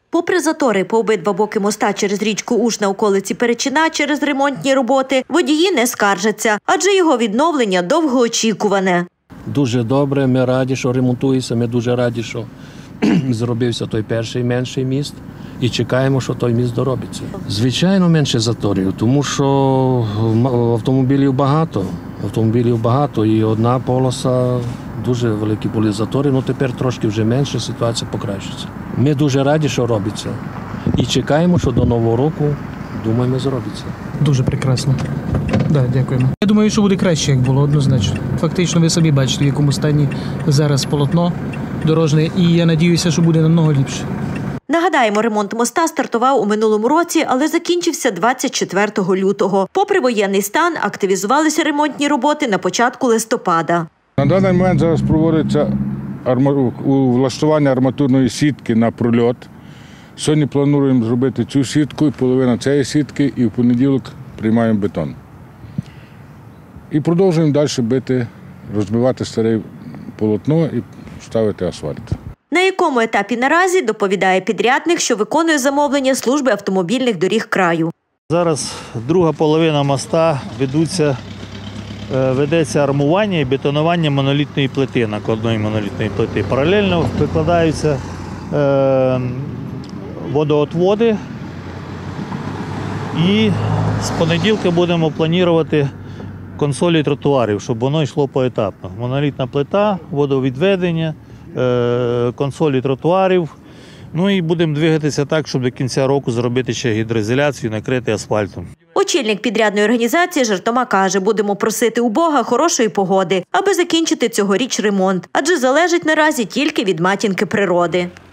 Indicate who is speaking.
Speaker 1: Попри затори по обидва боки моста через річку Уж на околиці Перечина через ремонтні роботи, водії не скаржаться, адже його відновлення довгоочікуване.
Speaker 2: Дуже добре, ми раді, що ремонтується, ми дуже раді, що зробився той перший менший міст і чекаємо, що той міст доробиться. Звичайно, менше заторів, тому що автомобілів багато і одна полоса, дуже великі були затори, але тепер трошки вже менше, ситуація покращиться. Ми дуже раді, що робиться і чекаємо, що до Нового року, думаємо, зробиться.
Speaker 3: Дуже прекрасно. Да, дякуємо. Я думаю, що буде краще, як було, однозначно. Фактично, ви самі бачите, в якому стані зараз полотно дорожне, і я надіюся, що буде намного ліпше.
Speaker 1: Нагадаємо, ремонт моста стартував у минулому році, але закінчився 24 лютого. Попри воєнний стан, активізувалися ремонтні роботи на початку листопада.
Speaker 4: На даний момент зараз проводиться влаштування арматурної сітки на прольот. Сьогодні плануємо зробити цю сітку, і половина цієї сітки, і в понеділок приймаємо бетон. І продовжуємо далі бити, розбивати старе полотно і ставити асфальт.
Speaker 1: На якому етапі наразі, доповідає підрядник, що виконує замовлення служби автомобільних доріг краю.
Speaker 5: Зараз друга половина моста ведеться армування і бетонування монолітної плити, накладної монолітної плити. Паралельно викладаються водоотводи і з понеділка будемо планувати консолі тротуарів, щоб воно йшло поетапно. Монолітна плита, водовідведення, консолі тротуарів. Ну і будемо двигатися так, щоб до кінця року зробити ще гідроізоляцію, накрити асфальтом.
Speaker 1: Очільник підрядної організації жартома каже, будемо просити у Бога хорошої погоди, аби закінчити цьогоріч ремонт, адже залежить наразі тільки від матінки природи.